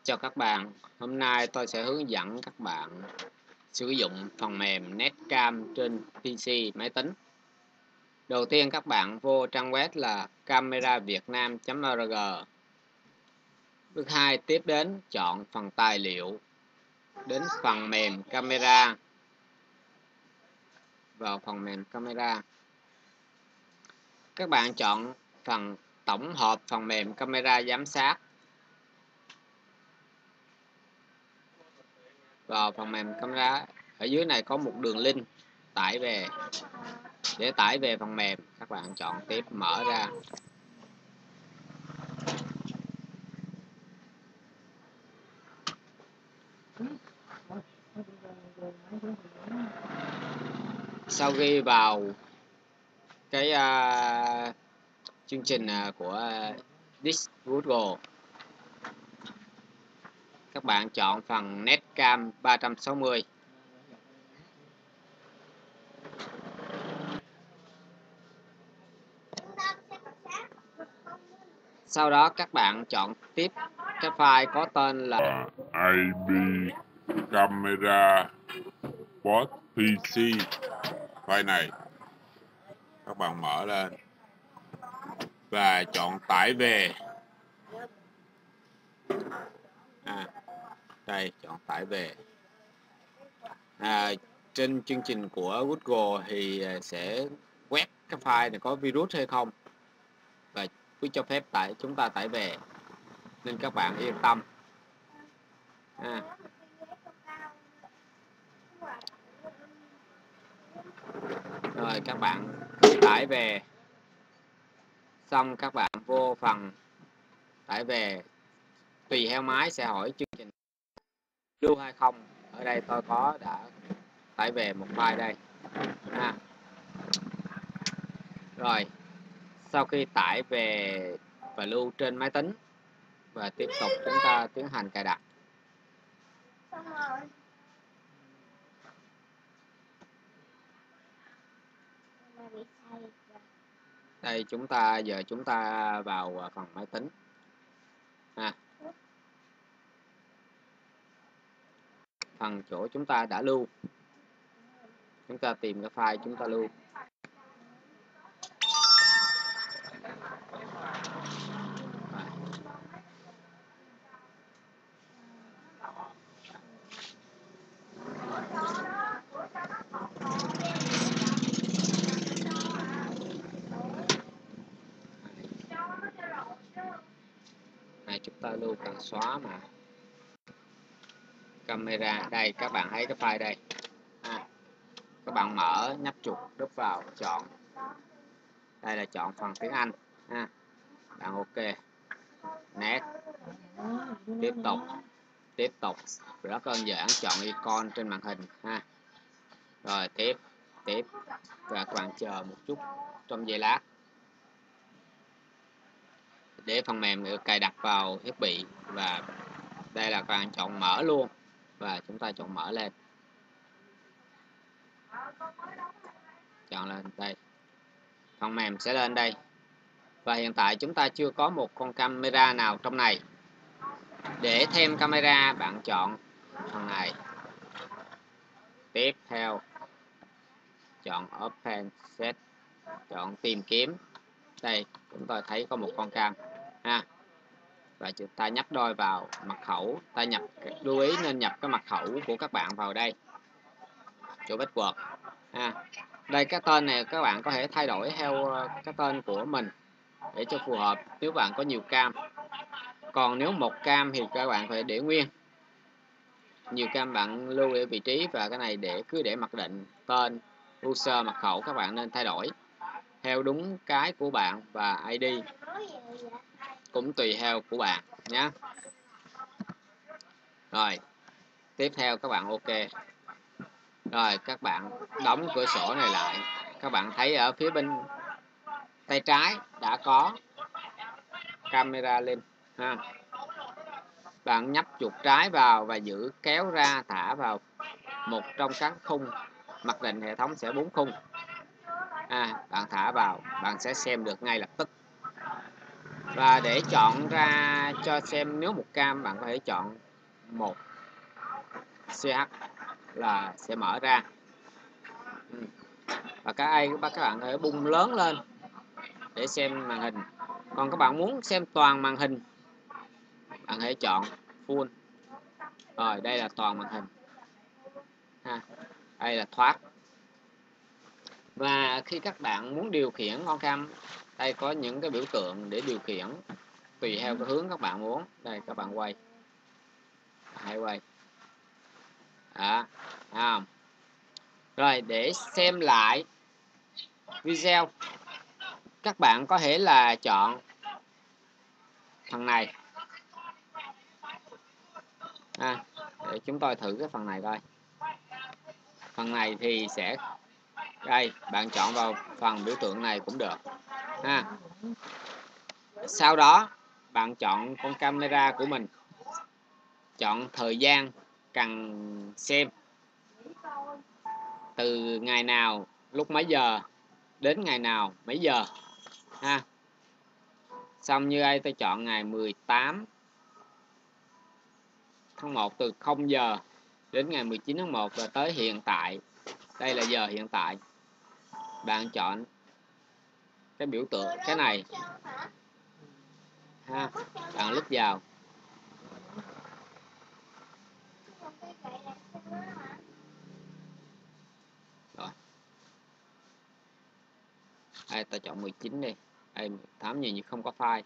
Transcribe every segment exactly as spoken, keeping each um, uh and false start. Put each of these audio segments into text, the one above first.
Chào các bạn, hôm nay tôi sẽ hướng dẫn các bạn sử dụng phần mềm Netcam trên pê xê máy tính. Đầu tiên các bạn vô trang web là cameravietnam chấm org. Bước hai, tiếp đến chọn phần tài liệu, đến phần mềm camera, vào phần mềm camera. Các bạn chọn phần tổng hợp phần mềm camera giám sát. Vào phần mềm camera, ở dưới này có một đường link tải về. Để tải về phần mềm, các bạn chọn tiếp, mở ra. Sau khi vào cái uh, chương trình uh, của This Google, các bạn chọn phần Netcam ba trăm sáu mươi. Sau đó các bạn chọn tiếp cái file có tên là i pê Camera Port pê xê. File này các bạn mở lên và chọn tải về. À, đây, chọn tải về. À, trên chương trình của Google thì sẽ quét cái file này có virus hay không và cứ cho phép tải chúng ta tải về, nên các bạn yên tâm. À. Rồi các bạn tải về xong, các bạn vô phần tải về, tùy theo máy sẽ hỏi chương trình lưu hay không. Ở đây tôi có đã tải về một file đây. À. Rồi sau khi tải về và lưu trên máy tính, và tiếp tục chúng ta tiến hành cài đặt. Đây, chúng ta giờ chúng ta vào phần máy tính. À. Phần chỗ chúng ta đã lưu, chúng ta tìm cái file chúng ta lưu. Này, chúng ta lưu cần xóa mà. Camera, đây các bạn thấy cái file đây. À, các bạn mở, nhấp chuột đúp vào, chọn. Đây là chọn phần tiếng Anh. À, bạn ok. Net. Tiếp tục. Tiếp tục. Rất đơn giản, chọn icon trên màn hình. Ha. Rồi tiếp. Tiếp. Và các bạn chờ một chút trong giây lát để phần mềm được cài đặt vào thiết bị. Và đây là các bạn chọn mở luôn, và chúng ta chọn mở lên, chọn lên đây, phần mềm sẽ lên đây. Và hiện tại chúng ta chưa có một con camera nào trong này. Để thêm camera, bạn chọn phần này, tiếp theo chọn Open Set, chọn tìm kiếm. Đây chúng ta thấy có một con cam ha. Và chúng ta nhấp đôi vào mật khẩu, ta nhập, lưu ý nên nhập cái mật khẩu của các bạn vào đây, chỗ password. À, đây cái tên này các bạn có thể thay đổi theo cái tên của mình để cho phù hợp nếu bạn có nhiều cam. Còn nếu một cam thì các bạn phải để nguyên. Nhiều cam bạn lưu ở vị trí, và cái này để cứ để mặc định, tên, user, mật khẩu các bạn nên thay đổi theo đúng cái của bạn, và i đê cũng tùy theo của bạn nhé. Rồi tiếp theo các bạn ok. Rồi các bạn đóng cửa sổ này lại. Các bạn thấy ở phía bên tay trái đã có camera lên ha. Bạn nhấp chuột trái vào và giữ kéo ra, thả vào một trong các khung. Mặc định hệ thống sẽ bốn khung. À, bạn thả vào, bạn sẽ xem được ngay lập tức. Và để chọn ra cho xem nếu một cam, bạn có thể chọn một xê hát là sẽ mở ra. Và các ai các bạn có thể bung lớn lên để xem màn hình. Còn các bạn muốn xem toàn màn hình, bạn hãy chọn full. Rồi đây là toàn màn hình ha. Đây là thoát. Và khi các bạn muốn điều khiển con cam, đây có những cái biểu tượng để điều khiển tùy theo cái hướng các bạn muốn. Đây các bạn quay, hãy quay đó, không? Rồi để xem lại video, các bạn có thể là chọn phần này à, để chúng tôi thử cái phần này coi. Phần này thì sẽ đây, bạn chọn vào phần biểu tượng này cũng được ha. Sau đó bạn chọn con camera của mình, chọn thời gian cần xem, từ ngày nào lúc mấy giờ đến ngày nào mấy giờ ha. Xong như đây tôi chọn ngày mười tám tháng một từ không giờ đến ngày mười chín tháng một và tới hiện tại. Đây là giờ hiện tại. Bạn chọn cái biểu tượng cái này ha, bạn lít vào. Rồi. Đây ta chọn mười chín đi. Đây mười tám nhìn như không có file.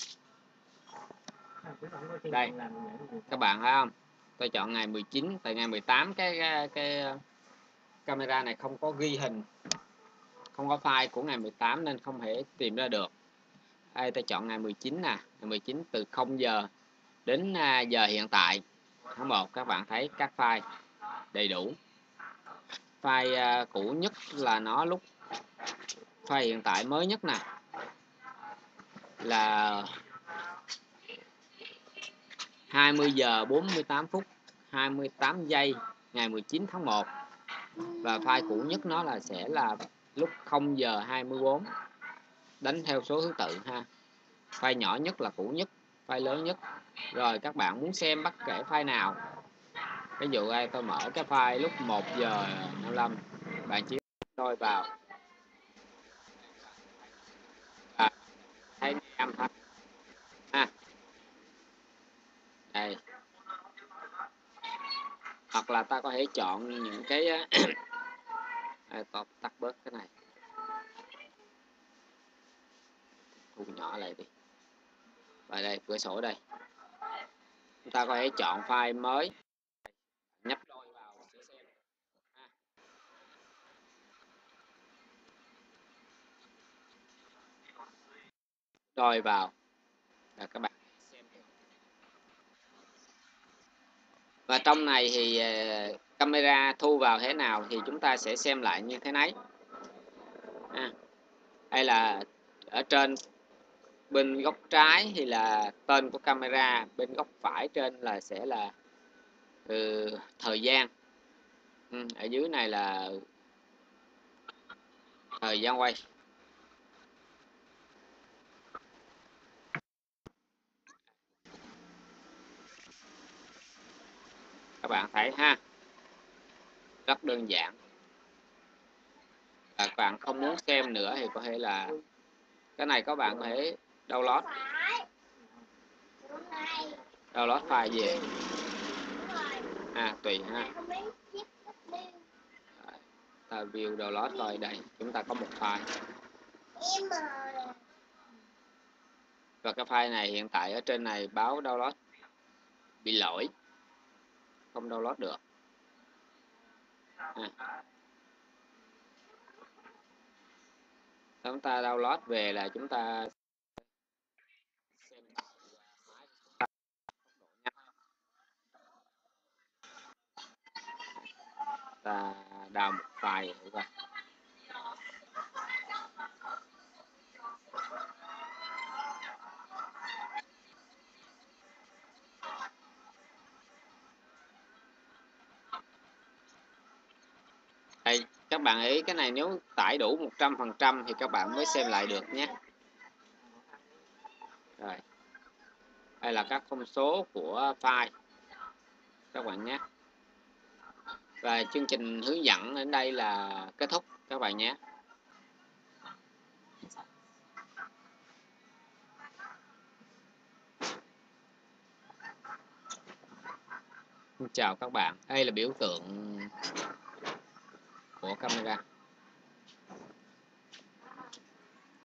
Đây. Các bạn thấy không? Tôi chọn ngày mười chín, tại ngày mười tám cái cái, cái camera này không có ghi hình, không có file của ngày mười tám nên không thể tìm ra được. Đây tôi chọn ngày mười chín nè, ngày mười chín từ không giờ đến giờ hiện tại tháng một. Các bạn thấy các file đầy đủ. File cũ nhất là nó lúc file hiện tại mới nhất nè là hai mươi giờ bốn mươi tám phút hai mươi tám giây ngày mười chín tháng một. Và file cũ nhất nó là sẽ là lúc không giờ hai mươi bốn, đánh theo số thứ tự ha. File nhỏ nhất là cũ nhất, file lớn nhất. Rồi các bạn muốn xem bất kể file nào, ví dụ đây tôi mở cái file lúc một giờ năm mươi lăm, bạn chỉ tôi vào à, thấy âm thanh ha. Đây, hoặc là ta có thể chọn những cái à, tôi tắt bớt cái này, thu nhỏ lại đi. Và đây cửa sổ đây, chúng ta có thể chọn file mới, nhấp đôi vào sẽ xem ha. Đôi vào là các bạn xem. Và trong này thì camera thu vào thế nào thì chúng ta sẽ xem lại như thế nấy à. Hay là ở trên bên góc trái thì là tên của camera, bên góc phải trên là sẽ là ừ, thời gian. Ừ, ở dưới này là thời gian quay. Các bạn thấy ha, rất đơn giản. Và các bạn không muốn xem nữa thì có thể là cái này các bạn có thể download download file về à, tùy ha. Ta view download coi, đây chúng ta có một file. Và cái file này hiện tại ở trên này báo download bị lỗi, không download được à. Chúng ta download về là chúng ta xem ta download một file thử coi. Đây, các bạn ý cái này nếu tải đủ một trăm phần trăm thì các bạn mới xem lại được nhé. Rồi. hay là các thông số của file các bạn nhé. Và chương trình hướng dẫn đến đây là kết thúc các bạn nhé. Chào các bạn, đây là biểu tượng của camera.